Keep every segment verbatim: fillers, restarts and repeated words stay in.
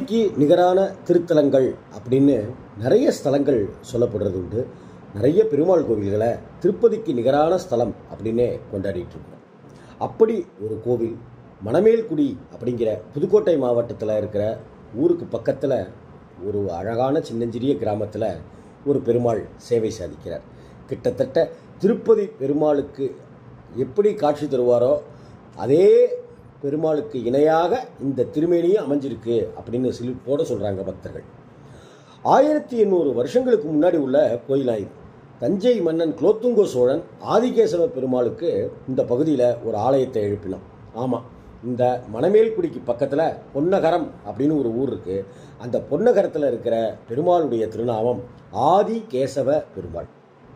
திருப்பதிக்கு நிகரான திருத்தலங்கள் அப்படின்னு நிறைய ஸ்தலங்கள் சொல்லப்படுறது உண்டு. நிறைய பெருமாள் கோவில்களை திருப்பதிக்கு நிகரான ஸ்தலம் அப்படின்னே கொண்டாடிட்டு இருக்கோம். அப்படி ஒரு கோவில் மணமேல்குடி அப்படிங்கிற புதுக்கோட்டை மாவட்டத்தில் இருக்கிற ஊருக்கு பக்கத்தில் ஒரு அழகான சின்னஞ்சிறிய கிராமத்தில் ஒரு பெருமாள் சேவை சாதிக்கிறார். கிட்டத்தட்ட திருப்பதி பெருமாளுக்கு எப்படி காட்சி தருவாரோ அதே பெருமாளுக்கு இணையாக இந்த திருமேனியும் அமைஞ்சிருக்கு அப்படின்னு சிலிப்போட சொல்கிறாங்க பக்தர்கள். ஆயிரத்தி எண்ணூறு வருஷங்களுக்கு முன்னாடி உள்ள கோயிலாயுது. தஞ்சை மன்னன் குலோத்துங்க சோழன் ஆதிகேசவ பெருமாளுக்கு இந்த பகுதியில் ஒரு ஆலயத்தை எழுப்பினான். ஆமாம், இந்த மணமேல்குடிக்கு பக்கத்தில் பொன்னகரம் அப்படின்னு ஒரு ஊர் இருக்குது. அந்த பொன்னகரத்தில் இருக்கிற பெருமாளுடைய திருநாமம் ஆதிகேசவ பெருமாள்.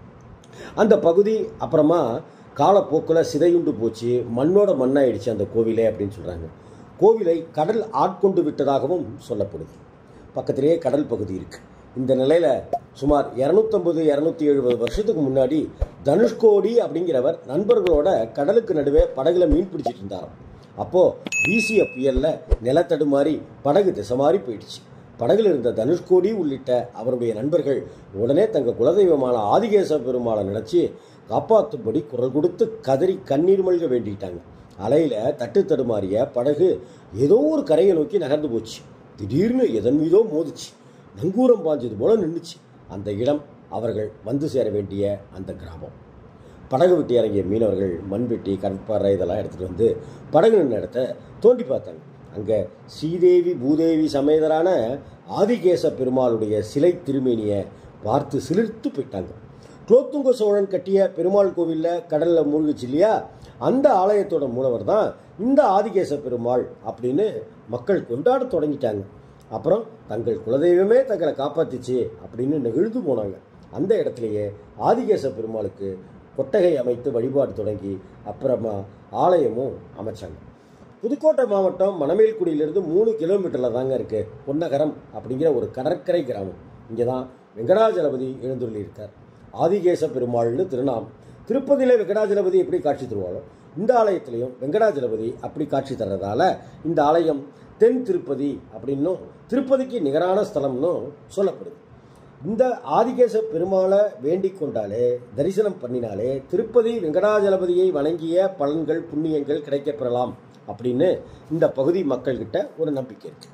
அந்த பகுதி அப்புறமா காலப்போக்கில் சிதையுண்டு போச்சு, மண்ணோட மண்ணாயிடுச்சு அந்த கோவிலே அப்படின்னு சொல்கிறாங்க. கோவிலை கடல் ஆட்கொண்டு விட்டதாகவும் சொல்லப்படுது. பக்கத்திலேயே கடல் பகுதி இருக்குது. இந்த நிலையில் சுமார் இரநூத்தம்பது இரநூத்தி எழுபது வருஷத்துக்கு முன்னாடி தனுஷ்கோடி அப்படிங்கிறவர் நண்பர்களோட கடலுக்கு நடுவே படகுல மீன் பிடிச்சிட்டு இருந்தாராம். அப்போது வீசிய புயலில் நிலத்தடுமாறி படகு திசை மாறி போயிடுச்சு. படகுல இருந்த தனுஷ்கோடி உள்ளிட்ட அவருடைய நண்பர்கள் உடனே தங்கள் குலதெய்வமான ஆதிகேசவ பெருமாளை நினச்சி காப்பாற்றும்படி குரல் கொடுத்து கதறி கண்ணீர் மல்க வேண்டிட்டாங்க. அலையில் தட்டு தடுமாறிய படகு ஏதோ ஒரு கரையை நோக்கி நகர்ந்து போச்சு. திடீர்னு எதன் மீதோ மோதிச்சு, நங்கூரம் பாஞ்சது போல நின்றுச்சு. அந்த இடம் அவர்கள் வந்து சேர வேண்டிய அந்த கிராமம். படகு விட்டு இறங்கிய மீனவர்கள் மண்வெட்டி கடற்பாறை இதெல்லாம் எடுத்துகிட்டு வந்து படகு நின்ற இடத்த தோண்டி பார்த்தாங்க. அங்கே ஸ்ரீதேவி பூதேவி சமேதரான ஆதிகேச பெருமாளுடைய சிலை திருமேனியை பார்த்து சிலிர்த்து போயிட்டாங்க. குலோத்துங்க சோழன் கட்டிய பெருமாள் கோவிலில் கடலில் மூழ்கிச்சு இல்லையா, அந்த ஆலயத்தோட மூலவர் தான் இந்த ஆதிகேச பெருமாள் அப்படின்னு மக்கள் கொண்டாட தொடங்கிட்டாங்க. அப்புறம் தங்கள் குலதெய்வமே தங்களை காப்பாற்றிச்சு அப்படின்னு நெகிழ்ந்து போனாங்க. அந்த இடத்துலையே ஆதிகேச பெருமாளுக்கு கொட்டகை அமைத்து வழிபாடு தொடங்கி அப்புறமா ஆலயமும் அமைச்சாங்க. புதுக்கோட்டை மாவட்டம் மணமேல்குடியிலிருந்து மூணு கிலோமீட்டரில் தாங்க இருக்குது பொன்னகரம் அப்படிங்கிற ஒரு கடற்கரை கிராமம். இங்கே தான் வெங்கடாஜலபதி எழுந்துள்ளிருக்கார். ஆதிகேச பெருமாள்னு திருநாமம். திருப்பதியில் வெங்கடாஜலபதி எப்படி காட்சி தருவாளோ இந்த ஆலயத்திலையும் வெங்கடாஜலபதி அப்படி காட்சி தர்றதால இந்த ஆலயம் தென் திருப்பதி அப்படின்னும் திருப்பதிக்கு நிகரான ஸ்தலம்னும் சொல்லப்படுது. இந்த ஆதிகேச பெருமாளை வேண்டிக் கொண்டாலே, தரிசனம் பண்ணினாலே திருப்பதி வெங்கடாஜலபதியை வணங்கிய பலன்கள் புண்ணியங்கள் கிடைக்கப்பெறலாம் அப்படின்னு இந்த பகுதி மக்கள்கிட்ட ஒரு நம்பிக்கை இருக்கு.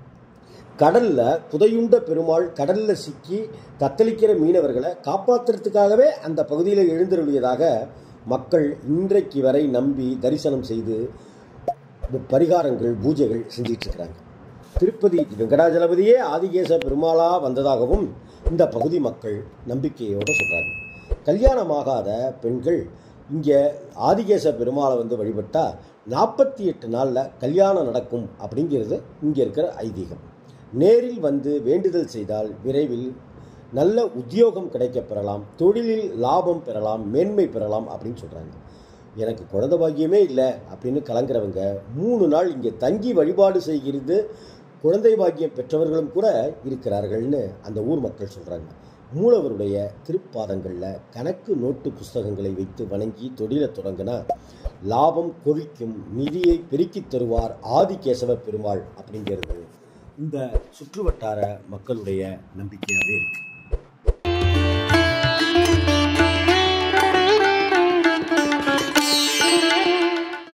கடல்ல புதையுண்ட பெருமாள் கடல்ல சிக்கி தத்தளிக்கிற மீனவர்களை காப்பாற்றுறதுக்காகவே அந்த பகுதியில் எழுந்தருளியதாக மக்கள் இன்றைக்கு வரை நம்பி தரிசனம் செய்து பரிகாரங்கள் பூஜைகள் செஞ்சிட்டு இருக்கிறாங்க. திருப்பதி வெங்கடாஜலபதியே ஆதிகேச பெருமாளா வந்ததாகவும் இந்த பகுதி மக்கள் நம்பிக்கையோடு சொல்கிறாங்க. கல்யாணமாகாத பெண்கள் இங்கே ஆதிகேச பெருமாளை வந்து வழிபட்டால் நாற்பத்தி எட்டு நாளில் கல்யாணம் நடக்கும் அப்படிங்கிறது இங்கே இருக்கிற ஐதீகம். நேரில் வந்து வேண்டுதல் செய்தால் விரைவில் நல்ல உத்தியோகம் கிடைக்க பெறலாம், தொழிலில் லாபம் பெறலாம், மேன்மை பெறலாம் அப்படின்னு சொல்கிறாங்க. எனக்கு குழந்தை பாக்கியமே இல்லை அப்படின்னு கலங்குறவங்க மூணு நாள் இங்கே தங்கி வழிபாடு செய்கிறது குழந்தை பாக்கியம் பெற்றவர்களும் கூட இருக்கிறார்கள்னு அந்த ஊர் மக்கள் சொல்கிறாங்க. மூலவருடைய திருப்பாதங்களில் கணக்கு நோட்டு புஸ்தகங்களை வைத்து வணங்கி தொழிலை தொடங்கினா லாபம் கொழிக்கும், நிதியை பெருக்கி தருவார் ஆதிகேசவ பெருமாள் அப்படிங்கிறது இந்த சுற்றுவட்டார மக்களுடைய நம்பிக்கையாகவே இருக்குது.